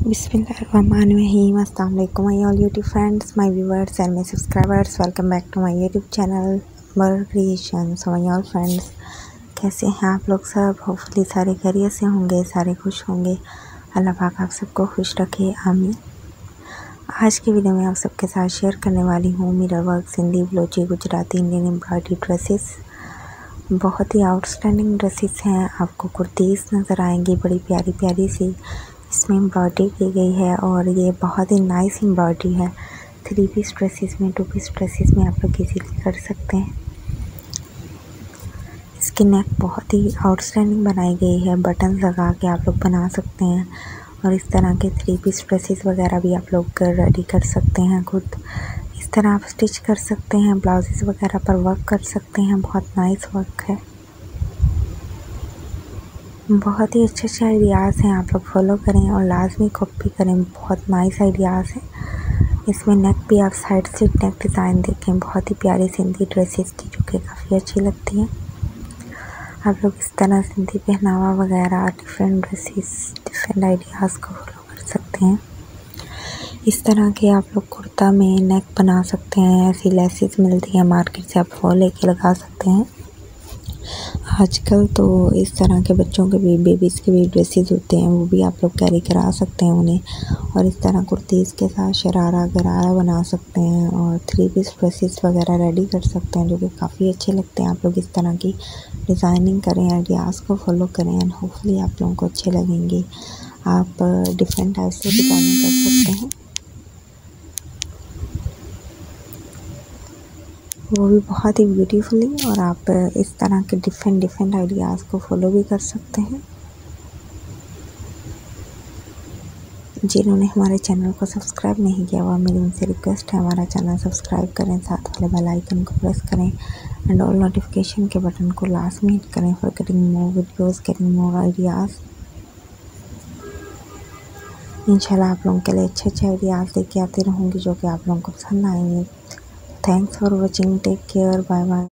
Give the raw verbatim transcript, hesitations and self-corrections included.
बिस्मिल्लाहिर्रहमानिर्रहीम। अस्सलाम वालेकुम my all YouTube friends, my viewers and my subscribers. Welcome back to my YouTube channel bar creations. My all friends, कैसे हैं आप लोग सब? होपफुली सारे खैरियत से होंगे, सारे खुश होंगे। अल्लाह पाक आप सबको खुश रखे, आमीन। आज की वीडियो में आप सबके साथ शेयर करने वाली हूँ mirror work, Sindhi, Balochi, Gujarati, Indian embroidery dresses. बहुत ही आउटस्टैंडिंग ड्रेसेस हैं। आपको कुर्तीज़ नज़र आएंगी, बड़ी प्यारी प्यारी सी इसमें एम्ब्रॉयडरी की गई है और ये बहुत ही नाइस एम्ब्रॉयडरी है। थ्री पीस ड्रेसेस में, टू पीस ड्रेसेस में आप लोग इजीली कर सकते हैं। इसकी नेक बहुत ही आउटस्टैंडिंग बनाई गई है, बटन लगा के आप लोग बना सकते हैं और इस तरह के थ्री पीस ड्रेसेस वगैरह भी आप लोग रेडी कर सकते हैं खुद। इस तरह आप स्टिच कर सकते हैं, ब्लाउजेस वगैरह पर वर्क कर सकते हैं। बहुत नाइस वर्क है, बहुत ही अच्छे अच्छे आइडियाज़ हैं। आप लोग फॉलो करें और लाजमी कॉपी करें। बहुत नाइस आइडियाज़ हैं। इसमें नेक भी आप साइड से नेक डिज़ाइन देखें, बहुत ही प्यारी सिंधी ड्रेसेस की, जो कि काफ़ी अच्छी लगती हैं। आप लोग इस तरह सिंधी पहनावा वगैरह, डिफरेंट ड्रेसेस, डिफरेंट आइडियाज़ को फॉलो कर सकते हैं। इस तरह के आप लोग कुर्ता में नेक बना सकते हैं। ऐसी लेसेस मिलती हैं मार्केट से, आप वो लेके लगा सकते हैं। आजकल तो इस तरह के बच्चों के भी, बेबीज़ के भी ड्रेसेस होते हैं, वो भी आप लोग कैरी करा सकते हैं उन्हें। और इस तरह कुर्तीज़ के साथ शरारा गरारा बना सकते हैं और थ्री पीस ड्रेसेस वगैरह रेडी कर सकते हैं, जो कि काफ़ी अच्छे लगते हैं। आप लोग इस तरह की डिज़ाइनिंग करें, आइडियाज़ को फॉलो करें एंड होपफुली आप लोगों को अच्छे लगेंगे। आप डिफरेंट टाइप से डिज़ाइनिंग कर सकते हैं, वो भी बहुत ही ब्यूटीफुली। और आप इस तरह के डिफरेंट डिफरेंट आइडियाज़ को फॉलो भी कर सकते हैं। जिन्होंने हमारे चैनल को सब्सक्राइब नहीं किया हुआ, मेरी उनसे रिक्वेस्ट है हमारा चैनल सब्सक्राइब करें, साथ वाले बेल आइकन को प्रेस करें एंड ऑल नोटिफिकेशन के बटन को लास्ट में हिट करें for getting more videos, getting more ideas. इंशाल्लाह आप लोगों के लिए अच्छे अच्छे आइडियाज़ लेके आती रहूँगी, जो कि आप लोगों को पसंद आएंगे। Thanks for watching, take care, bye bye.